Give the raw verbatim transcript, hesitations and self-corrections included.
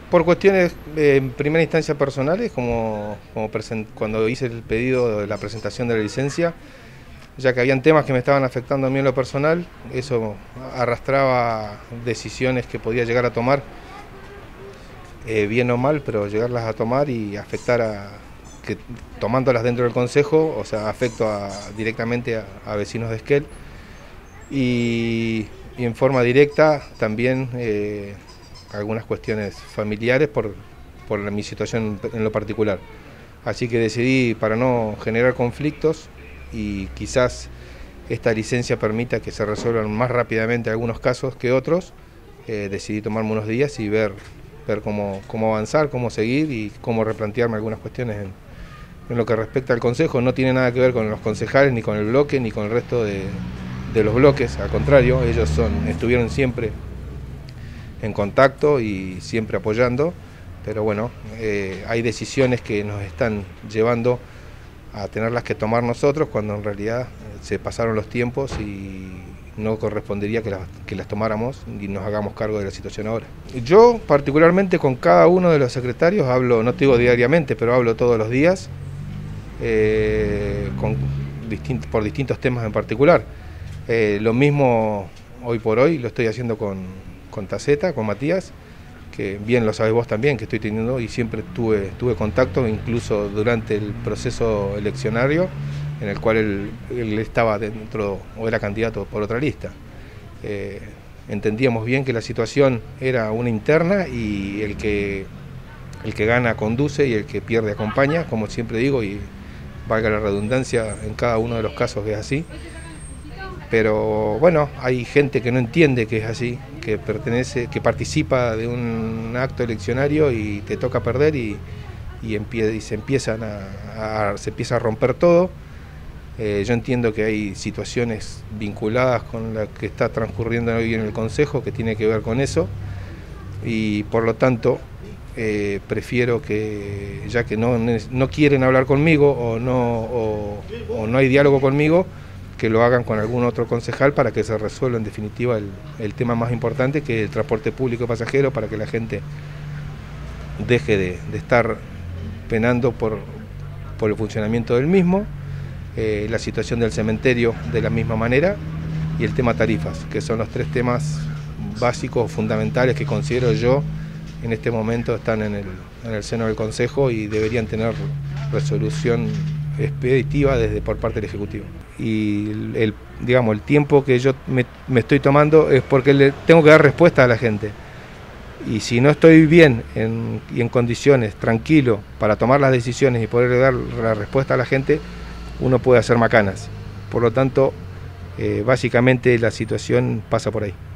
Por cuestiones eh, en primera instancia personales, como, como cuando hice el pedido de la presentación de la licencia, ya que habían temas que me estaban afectando a mí en lo personal, eso arrastraba decisiones que podía llegar a tomar, eh, bien o mal, pero llegarlas a tomar y afectar a, que tomándolas dentro del consejo, o sea, afecto a, directamente a, a vecinos de Esquel, y, y en forma directa también eh, algunas cuestiones familiares por, por mi situación en lo particular. Así que decidí, para no generar conflictos y quizás esta licencia permita que se resuelvan más rápidamente algunos casos que otros, eh, decidí tomarme unos días y ver, ver cómo, cómo avanzar, cómo seguir y cómo replantearme algunas cuestiones en, en lo que respecta al consejo. No tiene nada que ver con los concejales, ni con el bloque, ni con el resto de, de los bloques, al contrario, ellos son, estuvieron siempre en contacto y siempre apoyando, pero bueno, eh, hay decisiones que nos están llevando a tenerlas que tomar nosotros cuando en realidad eh, se pasaron los tiempos y no correspondería que las, que las tomáramos y nos hagamos cargo de la situación ahora. Yo particularmente con cada uno de los secretarios hablo, no te digo diariamente, pero hablo todos los días eh, con distint, por distintos temas en particular. Eh, lo mismo hoy por hoy lo estoy haciendo con, con Taceta, con Matías, que bien lo sabes vos también, que estoy teniendo y siempre tuve, tuve contacto, incluso durante el proceso eleccionario, en el cual él, él estaba dentro o era candidato por otra lista. Eh, entendíamos bien que la situación era una interna y el que, el que gana conduce y el que pierde acompaña, como siempre digo, y valga la redundancia, en cada uno de los casos es así. Pero bueno, hay gente que no entiende que es así, que pertenece, que participa de un acto eleccionario y te toca perder y, y, empie, y se empiezan a, a, se empieza a romper todo. Eh, yo entiendo que hay situaciones vinculadas con la que está transcurriendo hoy en el Consejo que tiene que ver con eso y por lo tanto eh, prefiero que, ya que no, no quieren hablar conmigo o no, o, o no hay diálogo conmigo, que lo hagan con algún otro concejal para que se resuelva en definitiva el, el tema más importante, que es el transporte público pasajero, para que la gente deje de, de estar penando por, por el funcionamiento del mismo, eh, la situación del cementerio de la misma manera y el tema tarifas, que son los tres temas básicos, fundamentales que considero yo en este momento están en el, en el seno del Consejo y deberían tener resolución expeditiva desde por parte del Ejecutivo. Y el, digamos, el tiempo que yo me, me estoy tomando es porque le tengo que dar respuesta a la gente. Y si no estoy bien en, y en condiciones, tranquilo, para tomar las decisiones y poder dar la respuesta a la gente, uno puede hacer macanas. Por lo tanto, eh, básicamente la situación pasa por ahí.